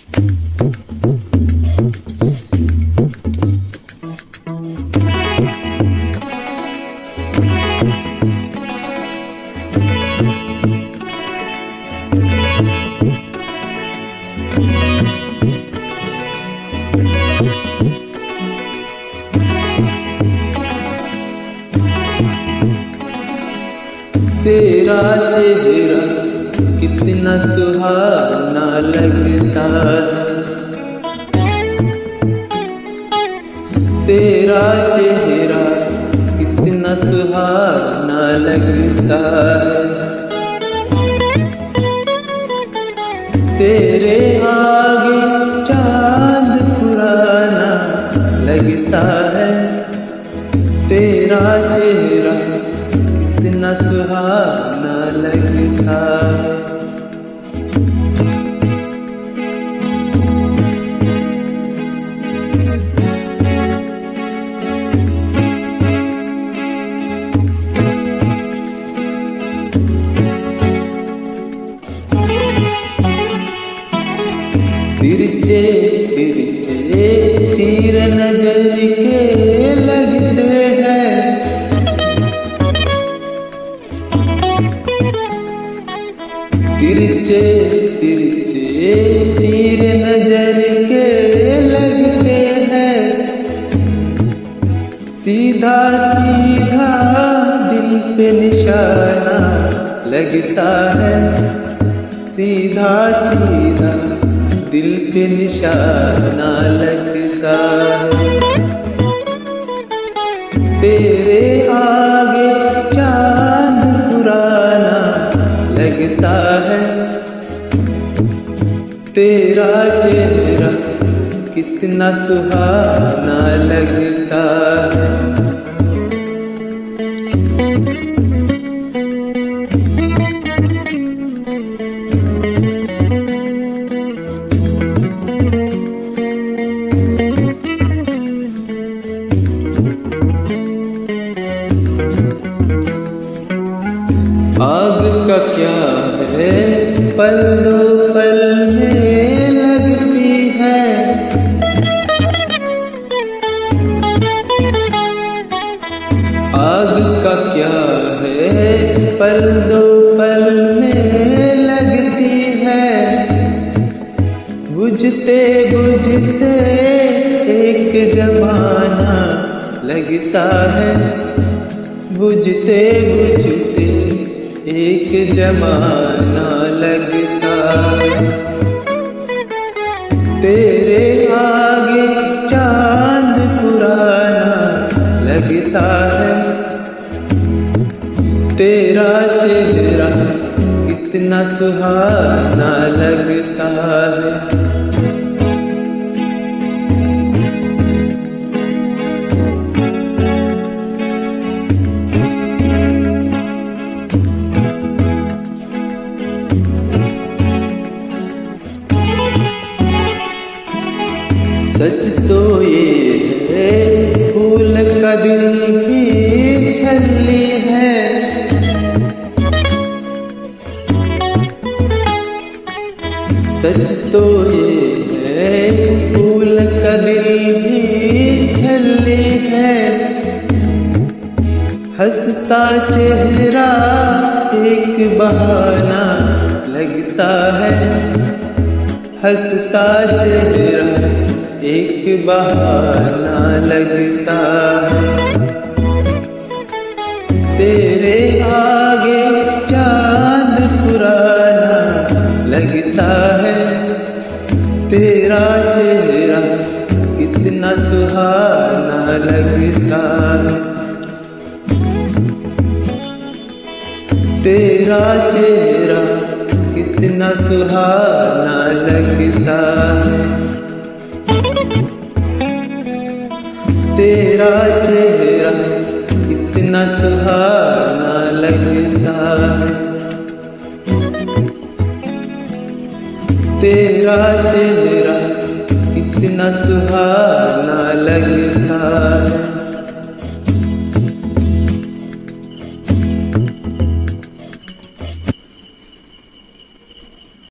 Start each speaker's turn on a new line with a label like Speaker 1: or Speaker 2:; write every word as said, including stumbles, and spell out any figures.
Speaker 1: तेरा चेहरा कितना सुहाना लगता है, तेरा चेहरा कितना सुहाना लगता है। तेरे आगे चांद पुराना लगता है, तेरा चेहरा कितना सुहाना लगता है। तिरछे तिरछे तीर नजर के लगते हैं, तिरछे तिरछे तीर नजर के लगते हैं। सीधा सीधा दिल पे निशाना लगता है, सीधा सीधा दिल पे निशाना लगता है। तेरे आगे चांद पुराना लगता है, तेरा चेहरा कितना सुहाना लगता है। आग का क्या है पल दो पल में लगती है, आग का क्या है पल दो पल में लगती है। बुझते बुझते एक जमाना लगता है, बुझते बुझते एक जमाना लगता है। तेरे आगे चांद पुराना लगता है, तेरा चेहरा कितना सुहाना लगता है। सच तो ये है फूल का दिल की छलनी है, सच तो ये है फूल का दिल की छलनी है। हंसता चेहरा एक बहाना लगता है, हंसता चेहरा एक बहाना लगता है। तेरे आगे चांद पुराना लगता है, तेरा चेहरा कितना सुहाना लगता है। तेरा चेहरा कितना सुहाना लगता है, तेरा चेहरा कितना सुहाना लगता है, तेरा चेहरा कितना सुहाना लगता है।